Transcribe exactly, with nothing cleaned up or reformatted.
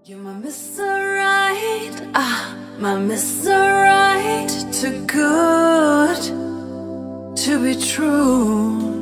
You're my Mister Right, ah, my Mister Right, too good to be true.